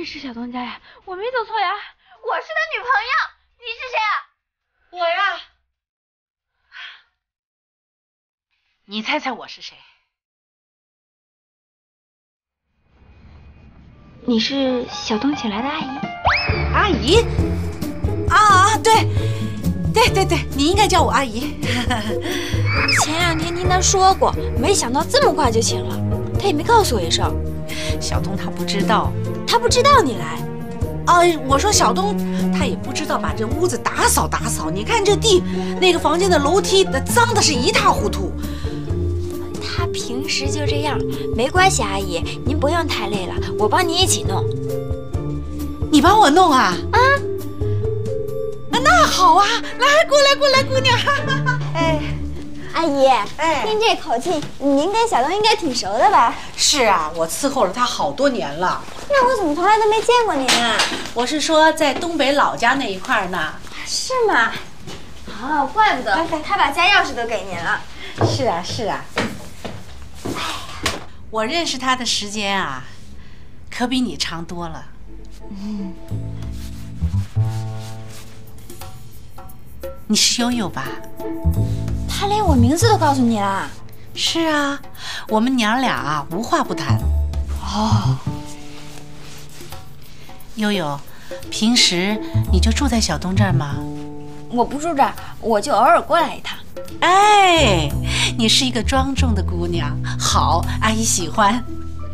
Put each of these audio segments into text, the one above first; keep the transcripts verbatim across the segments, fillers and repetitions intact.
这是小东家呀，我没走错呀，我是他女朋友，你是谁啊？ 我呀， 你猜猜我是谁？ 你是小东请来的阿姨？ 阿姨？啊啊，对，对对对，你应该叫我阿姨。 前两天听他说过，没想到这么快就请了，他也没告诉我一声。 小东他不知道， 他不知道你来。 啊，我说小东他也不知道把这屋子打扫打扫。你看这地，那个房间的楼梯，那脏的是一塌糊涂。 他平时就这样，没关系，阿姨，您不用太累了，我帮您一起弄。 你帮我弄啊？啊，那好啊，来，过来，过来，姑娘。 哎，阿姨，哎，听这口气，您跟小东应该挺熟的吧？ 是啊，我伺候了他好多年了。 那我怎么从来都没见过您啊？ 我是说在东北老家那一块呢。 是吗？哦，怪不得他把家钥匙都给您了。 是啊，是啊。我认识他的时间啊，可比你长多了。嗯，你是悠悠吧？ 他连我名字都告诉你了。 是啊，我们娘俩啊无话不谈。 哦， 悠悠，平时你就住在小东这儿吗？ 我不住这儿，我就偶尔过来一趟。 哎，你是一个庄重的姑娘，好，阿姨喜欢。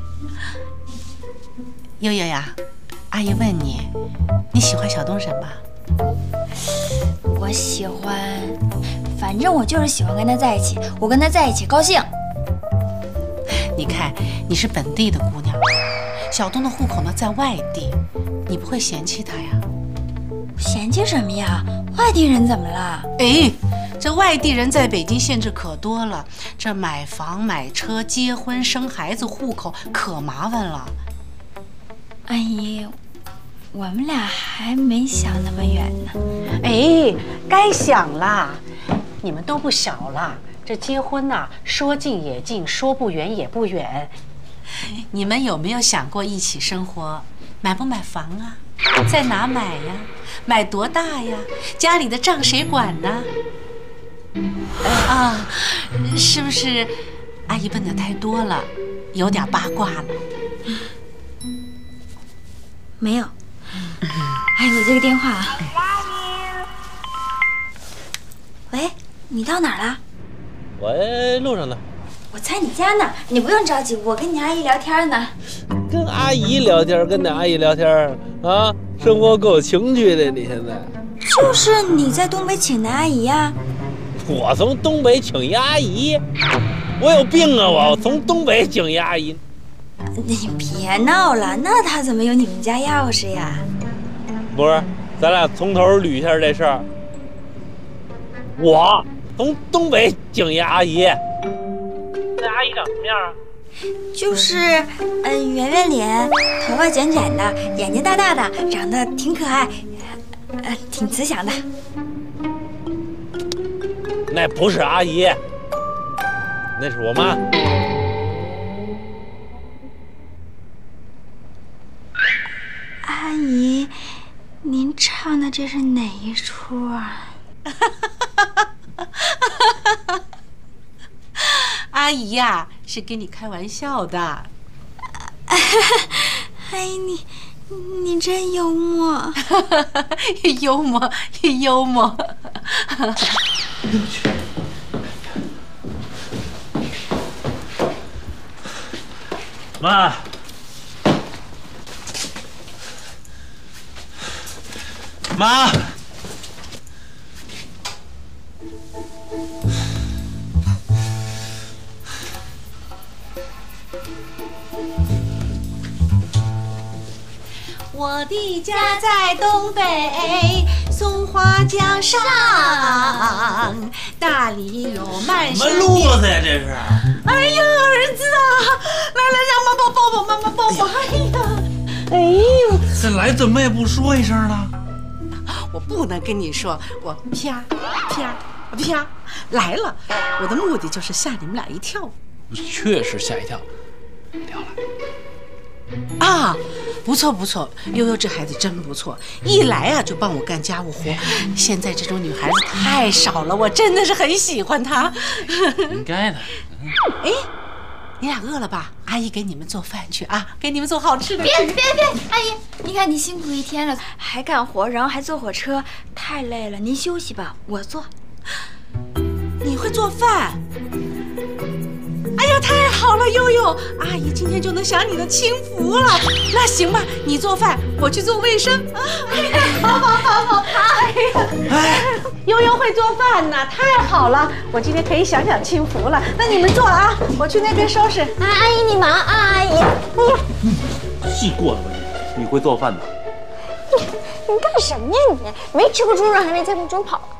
悠悠呀，阿姨问你，你喜欢小东什么？ 我喜欢，反正我就是喜欢跟他在一起，我跟他在一起高兴。 你看，你是本地的姑娘，小东的户口呢在外地，你不会嫌弃他呀？ 嫌弃什么呀？外地人怎么了？ 哎，这外地人在北京限制可多了，这买房、买车、结婚、生孩子、户口可麻烦了。 阿姨，我们俩还没想那么远呢。 哎，该想啦，你们都不小了，这结婚呐、啊，说近也近，说不远也不远。你们有没有想过一起生活？买不买房啊？在哪买呀？买多大呀？家里的账谁管呢？啊，是不是阿姨问的太多了，有点八卦了？ 没有。还有这个电话啊。喂，你到哪儿了？ 我路上呢。 我在你家呢，你不用着急，我跟你阿姨聊天呢。 跟阿姨聊天，跟那阿姨聊天啊，生活够情趣的。你现在就是你在东北请的阿姨呀。 我从东北请一阿姨，我有病啊！我从东北请一阿姨。 你别闹了，那他怎么有你们家钥匙呀？ 不是，咱俩从头捋一下这事儿。我从东北请一阿姨，那阿姨长什么样啊？ 就是，嗯、呃，圆圆脸，头发卷卷的，眼睛大大的，长得挺可爱，呃，挺慈祥的。 那不是阿姨，那是我妈。 阿姨，您唱的这是哪一出啊？ 阿姨呀、啊，是跟你开玩笑的。 哎，你你真幽默， 幽默幽默。 妈，妈， 我的家在东北松花江上，那里有满什么路子呀？这是！ 哎呀，儿子啊，来来，让妈妈抱抱，妈妈抱抱。哎呀，哎呦， 这来怎么也不说一声呢？ 我不能跟你说，我啪啪啪来了，我的目的就是吓你们俩一跳。 确实吓一跳。掉了。 啊，不错不错，悠悠这孩子真不错，一来啊就帮我干家务活。现在这种女孩子太少了，我真的是很喜欢她。 应该的。 哎，你俩饿了吧？阿姨给你们做饭去啊，给你们做好吃的。 别别别，阿姨，你看你辛苦一天了，还干活，然后还坐火车，太累了，您休息吧，我做。 你会做饭？哎呀，太好了，悠悠，阿姨今天就能享你的清福了。那行吧，你做饭，我去做卫生。啊，好好好好，哎呀，悠悠会做饭呢，太好了，我今天可以享享清福了。那你们做啊，我去那边收拾。 哎，阿姨你忙啊，阿姨。哎呀， 细过了吧你？你会做饭的？ 你你干什么呀你？没吃过猪肉还没见过猪跑。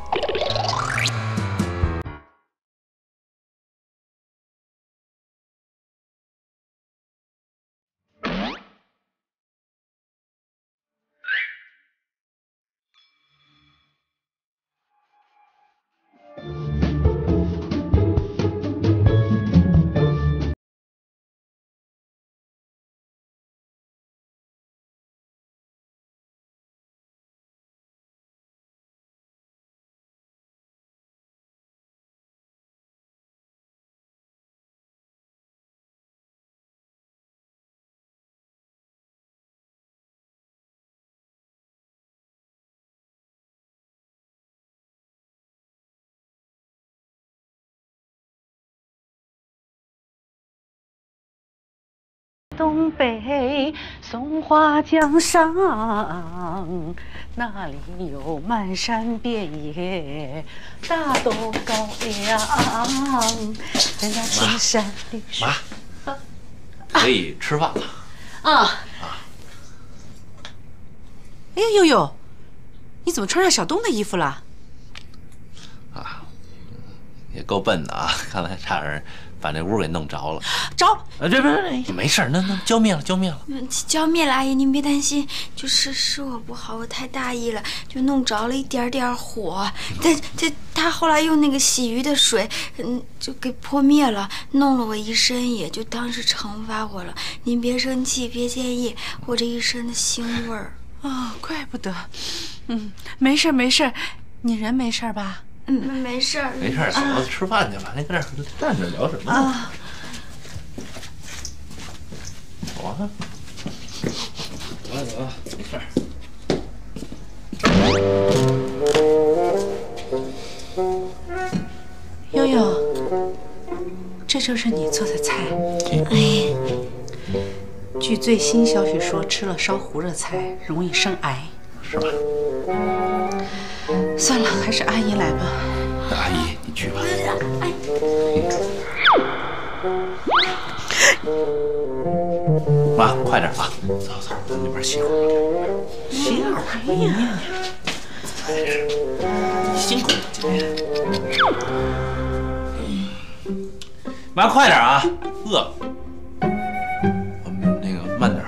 东北松花江上，那里有漫山遍野大豆高粱，在那青山绿水。 妈，可以吃饭了。 啊啊！哎呀，悠悠，你怎么穿上小东的衣服了？ 啊，也够笨的啊！看来差点把这屋给弄着了。 着？ 啊，这不是没事，那那焦灭了，焦灭了。 嗯，浇灭了，阿姨您别担心，就是是我不好，我太大意了，就弄着了一点点火。这这他后来用那个洗鱼的水，嗯，就给泼灭了，弄了我一身也就当是惩罚我了。您别生气，别介意，我这一身的腥味儿。 哦，怪不得。嗯，没事没事，你人没事吧？ 嗯，没事儿， 没事，走了，吃饭去吧。那搁这站着聊什么呢？ 啊， 走啊，走啊走啊，没事。 悠悠，这就是你做的菜。 哎， 据最新消息说，吃了烧糊的菜容易生癌。 是吧？ 算了，还是阿姨来吧。 阿姨，你去吧。 哎， 妈，快点啊！走走，咱那边歇会儿。歇会儿，哎呀，你辛苦了今天。妈，快点啊！饿了。我们那个慢点。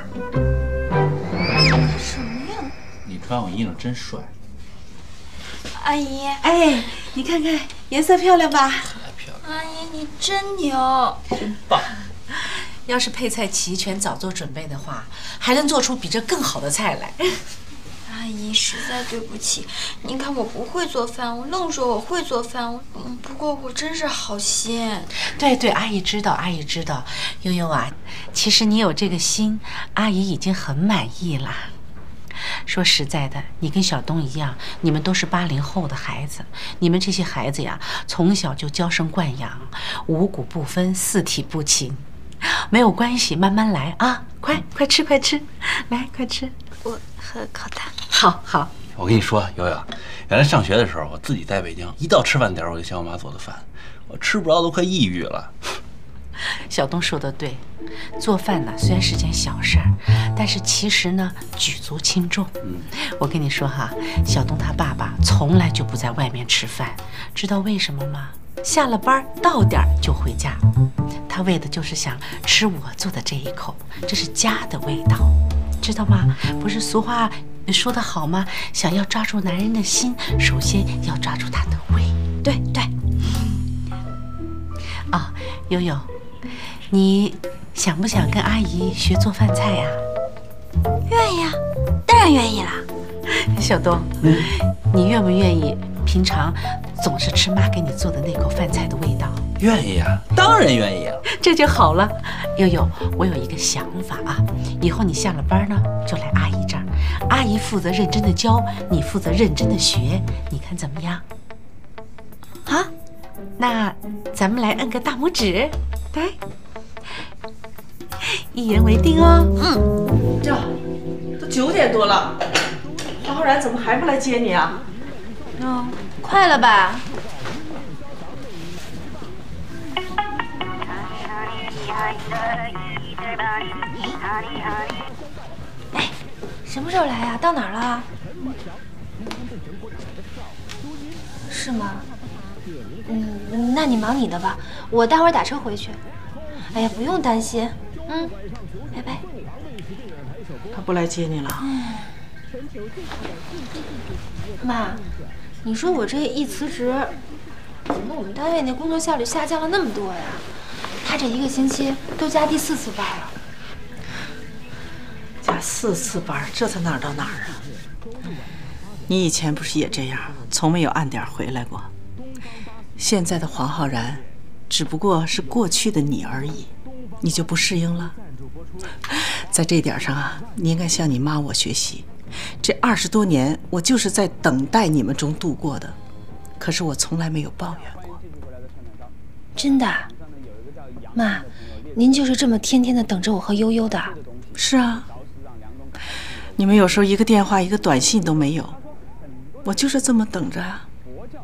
什么呀？ 你穿我衣裳真帅。 阿姨， 哎，你看看颜色漂亮吧？ 太漂亮。 阿姨你真牛， 真棒。 要是配菜齐全，早做准备的话，还能做出比这更好的菜来。 阿姨实在对不起，您看我不会做饭，我愣说我会做饭，我嗯，不过我真是好心。 对对，阿姨知道，阿姨知道。悠悠啊，其实你有这个心，阿姨已经很满意了。说实在的，你跟小东一样，你们都是八零后的孩子，你们这些孩子呀，从小就娇生惯养，五谷不分，四体不勤。没有关系，慢慢来啊！快快吃，快吃，来，快吃。 我喝口汤。 好好。 我跟你说，悠悠，原来上学的时候，我自己在北京，一到吃饭点我就想我妈做的饭，我吃不着都快抑郁了。 小东说的对，做饭呢虽然是件小事儿，但是其实呢举足轻重。嗯，我跟你说哈，小东他爸爸从来就不在外面吃饭，知道为什么吗？下了班到点就回家，他为的就是想吃我做的这一口，这是家的味道，知道吗？不是俗话说得好吗？想要抓住男人的心，首先要抓住他的胃。 对对。 啊，悠悠，你想不想跟阿姨学做饭菜呀？ 愿意啊，当然愿意啦。 小东，嗯，你愿不愿意平常总是吃妈给你做的那口饭菜的味道？ 愿意啊，当然愿意啊。 这就好了。悠悠，我有一个想法啊，以后你下了班呢，就来阿姨这儿，阿姨负责认真的教，你负责认真的学，你看怎么样？啊，那咱们来摁个大拇指，对，一言为定哦。 嗯，这都九点多了，黄浩然怎么还不来接你啊？ 哦，快了吧？哎，什么时候来呀？到哪儿了？是吗？嗯，那你忙你的吧，我待会儿打车回去。哎呀，不用担心。嗯，拜拜。 他不来接你了？ 妈，你说我这一辞职，怎么我们单位那工作效率下降了那么多呀？他这一个星期都加第四次班了。 加四次班，这才哪儿到哪儿啊？你以前不是也这样，从没有按点回来过。现在的黄浩然，只不过是过去的你而已，你就不适应了？在这点上啊，你应该向你妈我学习。这二十多年，我就是在等待你们中度过的，可是我从来没有抱怨过。 真的？妈，您就是这么天天的等着我和悠悠的？ 是啊，你们有时候一个电话一个短信都没有，我就是这么等着啊。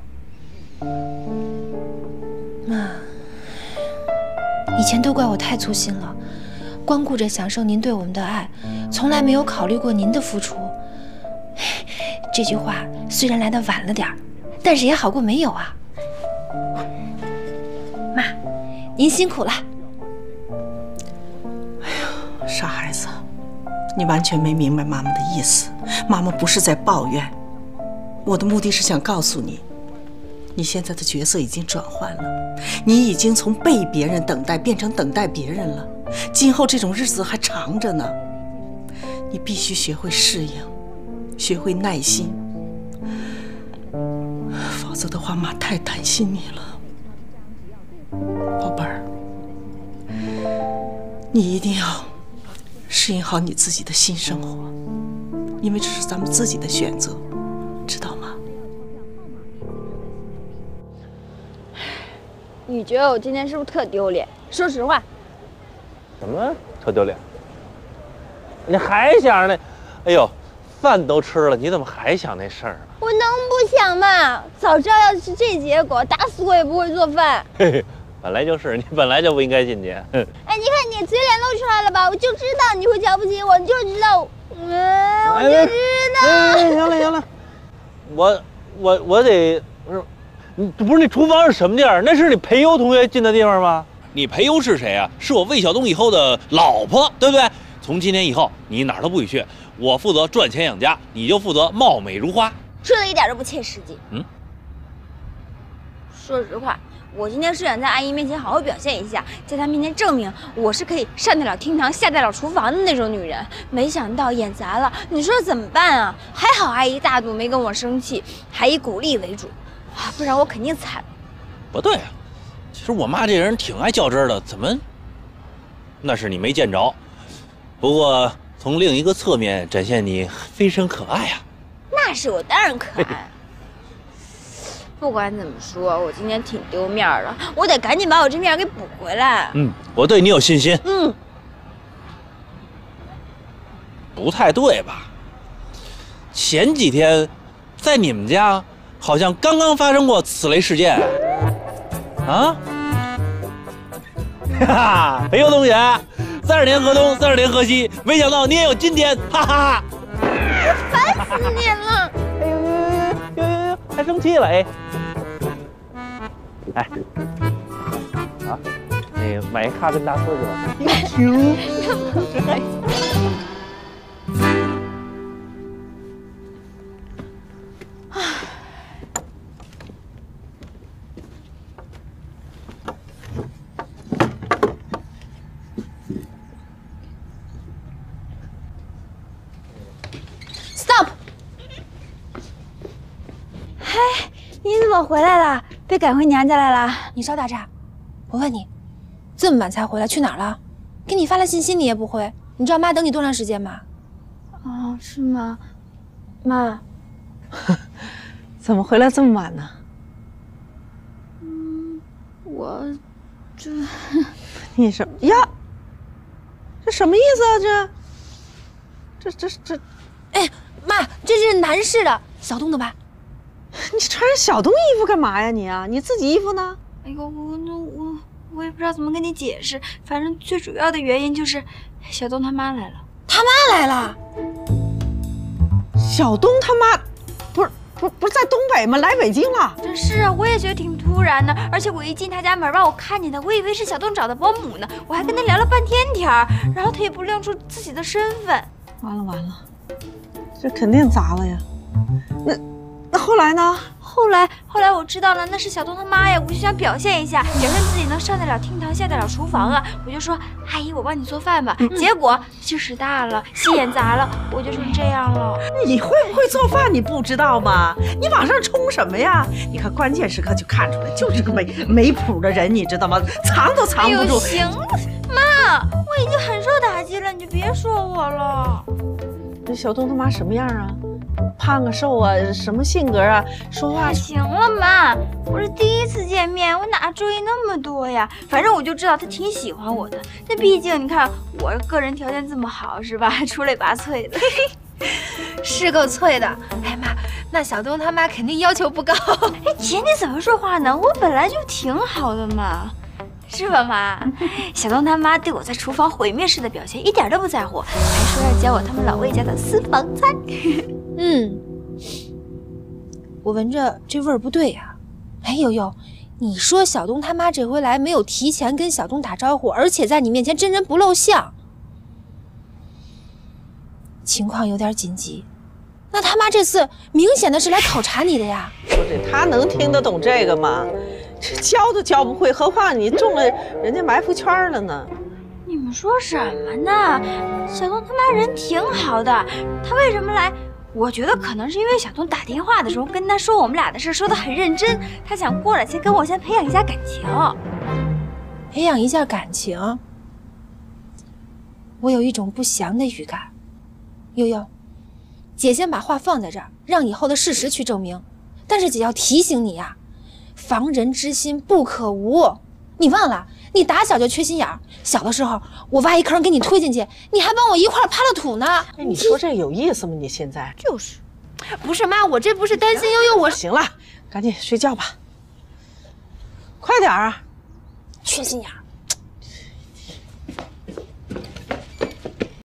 妈，以前都怪我太粗心了，光顾着享受您对我们的爱，从来没有考虑过您的付出。这句话虽然来得晚了点儿，但是也好过没有啊。妈，您辛苦了。 哎呀，傻孩子，你完全没明白妈妈的意思。妈妈不是在抱怨，我的目的是想告诉你，你现在的角色已经转换了，你已经从被别人等待变成等待别人了。今后这种日子还长着呢，你必须学会适应，学会耐心，否则的话，妈太担心你了，宝贝儿。你一定要适应好你自己的新生活，因为这是咱们自己的选择，知道吗？ 你觉得我今天是不是特丢脸？说实话。 什么特丢脸？你还想那？哎呦，饭都吃了，你怎么还想那事儿啊？ 我能不想吗？早知道要是这结果，打死我也不会做饭。 嘿嘿，本来就是，你本来就不应该进去。 哎，你看你嘴脸露出来了吧？我就知道你会瞧不起我，你就知道，嗯，我就知道。 哎，行了行了，我我我得，不是，你不是那厨房是什么地儿？那是你培优同学进的地方吗？ 你培优是谁啊？是我魏晓东以后的老婆，对不对？从今天以后，你哪儿都不许去，我负责赚钱养家，你就负责貌美如花。 说的一点都不切实际。 嗯， 说实话，我今天是想在阿姨面前好好表现一下，在她面前证明我是可以上得了厅堂、下得了厨房的那种女人。没想到演砸了，你说怎么办啊？还好阿姨大度，没跟我生气，还以鼓励为主啊，不然我肯定惨。 不对啊，其实我妈这人挺爱较真儿的，怎么？那是你没见着。不过从另一个侧面展现你非常可爱啊。 那是我当然可爱。不管怎么说，我今天挺丢面的，我得赶紧把我这面给补回来。 嗯，我对你有信心。 嗯， 不太对吧？前几天在你们家好像刚刚发生过此类事件。啊？哈哈，培优同学，三十年河东，三十年河西，没想到你也有今天，哈哈！ 烦死你了！ 哎呦呦呦呦呦呦，还生气了哎！哎，啊，那个买一哈根达斯去吧。 你怎么回来了？被赶回娘家来了？你稍打岔，我问你，这么晚才回来，去哪儿了？给你发了信息你也不回，你知道妈等你多长时间吗？哦，是吗？妈， 怎么回来这么晚呢？ 嗯，我这你什么呀？这什么意思啊？这这这这， 哎，妈，这是男士的，小东的吧？ 你穿着小东衣服干嘛呀你啊？你自己衣服呢？ 哎呦，我那我我也不知道怎么跟你解释，反正最主要的原因就是小东他妈来了。他妈来了？ 小东他妈，不是不不是在东北吗？来北京了？ 真是啊，我也觉得挺突然的，而且我一进他家门吧，我看见他，我以为是小东找的保姆呢，我还跟他聊了半天天儿，然后他也不亮出自己的身份。 完了完了，这肯定砸了呀。那那后来呢？ 后来后来我知道了，那是小东他妈呀，我就想表现一下，表现自己能上得了厅堂，下得了厨房啊，我就说阿姨，我帮你做饭吧。嗯、结果劲使大了，心眼砸了，我就成这样了。 你会不会做饭？你不知道吗？你往上冲什么呀？你看关键时刻就看出来，就是个没没谱的人，你知道吗？藏都藏不住。 哎、行，妈，我已经很受打击了，你就别说我了。 这小东他妈什么样啊？胖啊瘦啊，什么性格啊？说话行了妈，我是第一次见面，我哪注意那么多呀？反正我就知道他挺喜欢我的。那毕竟你看我个人条件这么好，是吧？出类拔萃的，是够脆的。哎妈，那小东他妈肯定要求不高。哎姐，你怎么说话呢？我本来就挺好的嘛。是吧，妈？小东他妈对我在厨房毁灭式的表现一点都不在乎，还说要教我他们老魏家的私房菜。嗯，我闻着这味儿不对呀、啊。哎呦呦，你说小东他妈这回来没有提前跟小东打招呼，而且在你面前真人不露相，情况有点紧急。那他妈这次明显的是来考察你的呀。 说这他能听得懂这个吗？这教都教不会，何况你中了人家埋伏圈了呢？ 你们说什么呢？小东他妈人挺好的，他为什么来？我觉得可能是因为小东打电话的时候跟他说我们俩的事，说得很认真，他想过来先跟我先培养一下感情。培养一下感情，我有一种不祥的预感。悠悠，姐先把话放在这儿，让以后的事实去证明。但是姐要提醒你呀、啊。防人之心不可无，你忘了？你打小就缺心眼儿。小的时候，我挖一坑给你推进去，你还帮我一块儿扒了土呢。 哎，你说这有意思吗？你现在就是，不是妈，我这不是担心悠悠，我行了，赶紧睡觉吧，快点儿啊！ 缺心眼儿。